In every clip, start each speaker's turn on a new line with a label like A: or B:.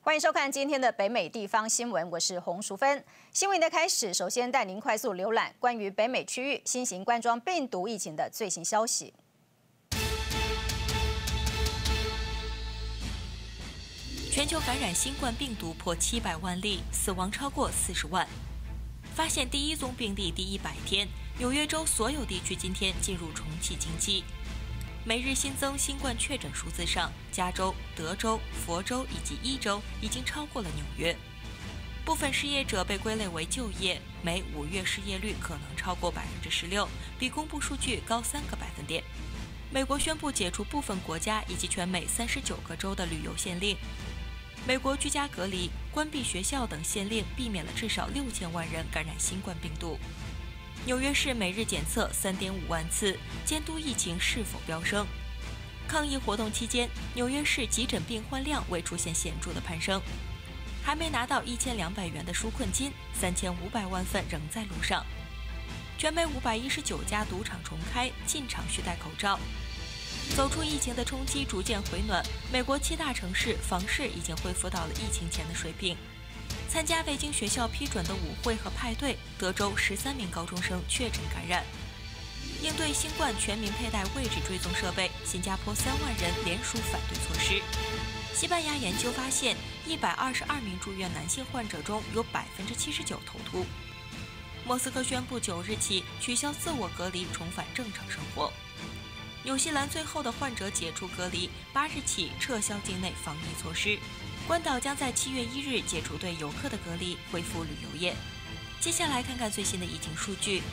A: 欢迎收看今天的北美地方新闻，我是洪淑芬。新闻的开始，首先带您快速浏览关于北美区域新型冠状病毒疫情的最新消息。
B: 全球感染新冠病毒破700万例，死亡超过40万。发现第一宗病例第100天，纽约州所有地区今天进入重启经济。每日新增新冠确诊数字上，加州、德州、佛州以及伊州已经超过了纽约。部分失业者被归类为就业，美5月失业率可能超过16%，比公布数据高3个百分点。美国宣布解除部分国家以及全美39个州的旅游限令。美国居家隔离、关闭学校等限令，避免了至少6000万人感染新冠病毒。纽约市每日检测3.5万次，监督疫情是否飙升。抗疫活动期间，纽约市急诊病患量未出现显著的攀升。还没拿到1200元的纾困金，3500万份仍在路上。全美519家赌场重开，进场需戴口罩。走出疫情的冲击逐渐回暖，美国7大城市房市已经恢复到了疫情前的水平。参加未经学校批准的舞会和派对，德州13名高中生确诊感染。应对新冠全民佩戴位置追踪设备，新加坡3万人联署反对措施。西班牙研究发现，122名住院男性患者中有79%头秃。莫斯科宣布9日起取消自我隔离，重返正常生活。纽西兰最后的患者解除隔离，8日起撤销境内防疫措施。关岛将在7月1日解除对游客的隔离，恢复旅游业。接下来看看最新的疫情数据。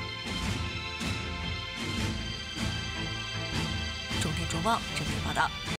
B: 中天中望这篇报道。